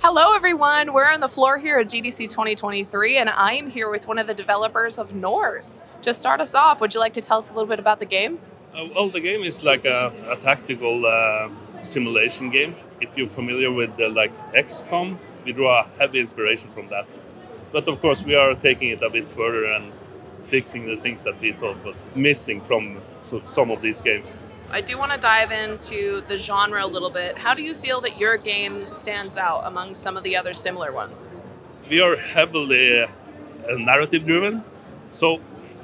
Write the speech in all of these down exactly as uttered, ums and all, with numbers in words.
Hello everyone, we're on the floor here at G D C twenty twenty-three and I am here with one of the developers of Norse. To start us off, would you like to tell us a little bit about the game? Uh, well, the game is like a, a tactical uh, simulation game. If you're familiar with uh, like X COM, we draw a heavy inspiration from that. But of course we are taking it a bit further and fixing the things that we thought was missing from so, some of these games. I do want to dive into the genre a little bit. How do you feel that your game stands out among some of the other similar ones? We are heavily uh, narrative driven. So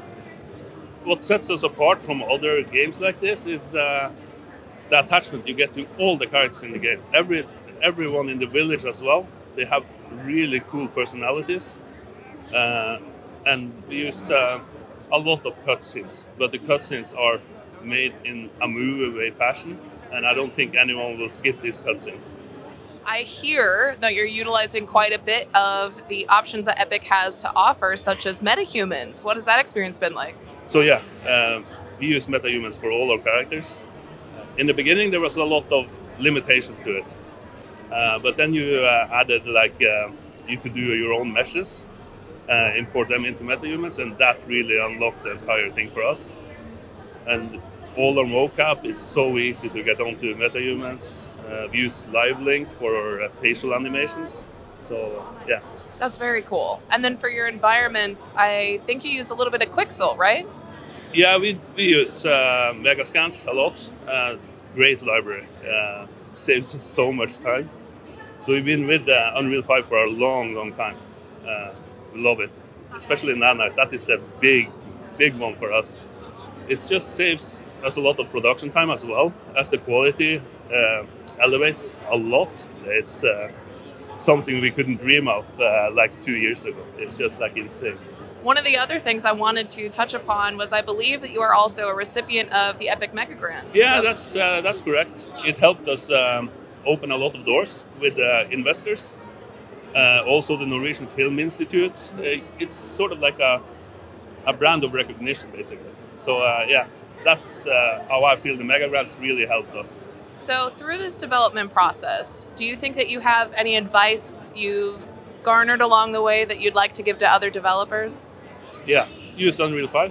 what sets us apart from other games like this is uh, the attachment you get to all the characters in the game. Every everyone in the village as well. They have really cool personalities. Uh, and we use uh, a lot of cutscenes, but the cutscenes are made in a movie fashion, and I don't think anyone will skip these cutscenes. I hear that you're utilizing quite a bit of the options that Epic has to offer, such as MetaHumans. What has that experience been like? So yeah, uh, we use MetaHumans for all our characters. In the beginning, there was a lot of limitations to it, uh, but then you uh, added like uh, you could do your own meshes, uh, import them into MetaHumans, and that really unlocked the entire thing for us. And all our mocap, it's so easy to get onto MetaHumans. Uh, we use Live Link for our uh, facial animations. So, yeah. That's very cool. And then for your environments, I think you use a little bit of Quixel, right? Yeah, we, we use uh, Megagrants a lot. Uh, great library. Uh, saves us so much time. So we've been with uh, Unreal five for a long, long time. Uh, we love it. Especially Nana. That is the big, big one for us. It just saves us a lot of production time as well, as the quality uh, elevates a lot. It's uh, something we couldn't dream of uh, like two years ago. It's just like insane. One of the other things I wanted to touch upon was I believe that you are also a recipient of the Epic Megagrants. Yeah, so that's uh, that's correct. It helped us um, open a lot of doors with uh, investors. Uh, also the Norwegian Film Institute. Uh, it's sort of like a, a brand of recognition, basically. So uh, yeah, that's uh, how I feel the Megagrants really helped us. So through this development process, do you think that you have any advice you've garnered along the way that you'd like to give to other developers? Yeah, use Unreal five.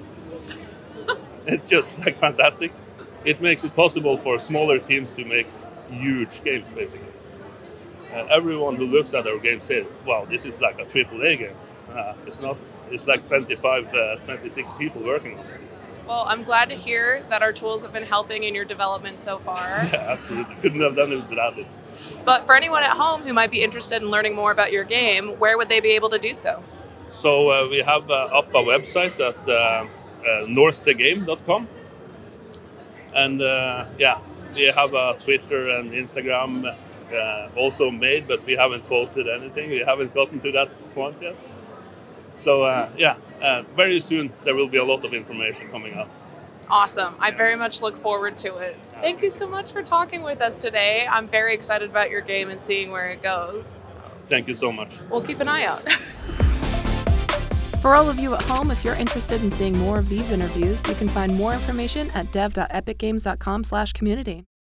It's just like fantastic. It makes it possible for smaller teams to make huge games, basically. Uh, everyone who looks at our game says, wow, this is like a triple A game. Uh, it's not. It's like twenty-five, uh, twenty-six people working on it. Well, I'm glad to hear that our tools have been helping in your development so far. Yeah, absolutely. Couldn't have done it without it. But for anyone at home who might be interested in learning more about your game, where would they be able to do so? So uh, we have uh, up a website at uh, uh, norse the game dot com. And uh, yeah, we have a Twitter and Instagram uh, also made, but we haven't posted anything. We haven't gotten to that point yet. So uh, yeah, uh, very soon there will be a lot of information coming up. Awesome. I very much look forward to it. Thank you so much for talking with us today. I'm very excited about your game and seeing where it goes. So thank you so much. We'll keep an eye out. For all of you at home, if you're interested in seeing more of these interviews, you can find more information at dev dot epic games dot com slash community.